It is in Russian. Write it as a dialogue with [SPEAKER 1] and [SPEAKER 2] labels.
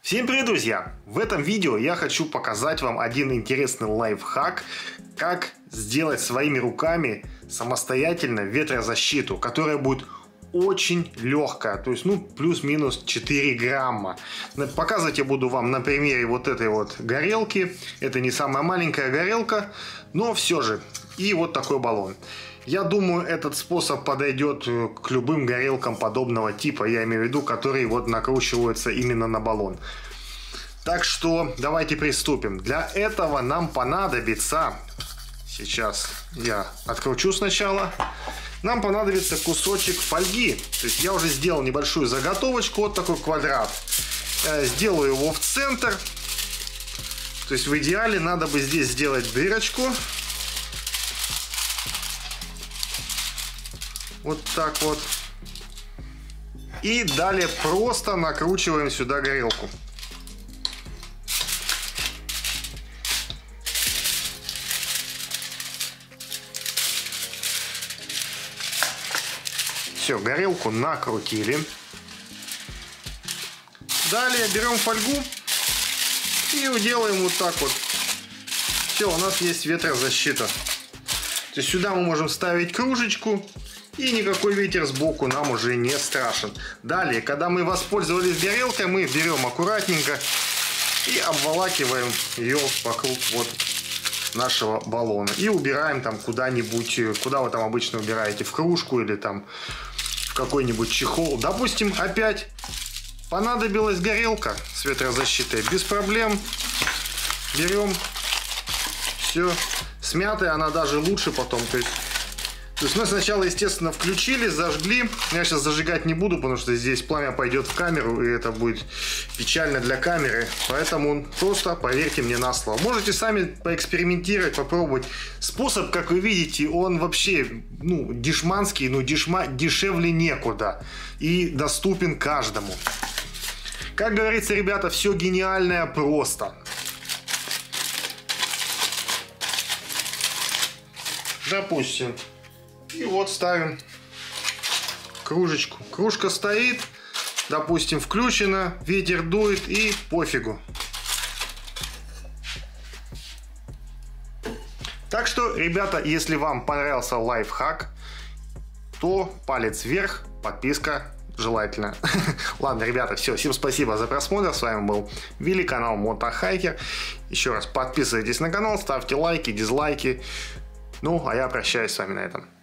[SPEAKER 1] Всем привет, друзья! В этом видео я хочу показать вам один интересный лайфхак, как сделать своими руками самостоятельно ветрозащиту, которая будет очень легкая, то есть плюс-минус 4 грамма. Показывать я буду вам на примере вот этой вот горелки. Это не самая маленькая горелка, но все же. И вот такой баллон. Я думаю, этот способ подойдет к любым горелкам подобного типа, я имею в виду, которые вот накручиваются именно на баллон. Так что давайте приступим. Для этого нам понадобится, сейчас я откручу сначала, нам понадобится кусочек фольги. То есть я уже сделал небольшую заготовочку, вот такой квадрат. Сделаю его в центр. То есть в идеале надо бы здесь сделать дырочку. Вот так вот. И далее просто накручиваем сюда горелку. Все, горелку накрутили. Далее берем фольгу и делаем вот так вот. Все, у нас есть ветрозащита. То есть сюда мы можем ставить кружечку. И никакой ветер сбоку нам уже не страшен. Далее, когда мы воспользовались горелкой, мы берем аккуратненько и обволакиваем ее вокруг вот нашего баллона. И убираем там куда-нибудь, куда вы там обычно убираете, в кружку или там в какой-нибудь чехол. Допустим, опять понадобилась горелка с ветрозащитой. Без проблем берем. Все. Смятая она даже лучше потом. То есть мы сначала, естественно, включили, зажгли. Я сейчас зажигать не буду, потому что здесь пламя пойдет в камеру, и это будет печально для камеры. Поэтому просто поверьте мне на слово. Можете сами поэкспериментировать, попробовать. Способ, как вы видите, он вообще, дешманский, дешевле некуда. И доступен каждому. Как говорится, ребята, все гениальное просто. Допустим. И вот ставим кружечку. Кружка стоит, допустим, включена, ветер дует и пофигу. Так что, ребята, если вам понравился лайфхак, то палец вверх, подписка желательно. Ладно, ребята, все, всем спасибо за просмотр. С вами был Великанал Мотохайкер. Еще раз подписывайтесь на канал, ставьте лайки, дизлайки. А я прощаюсь с вами на этом.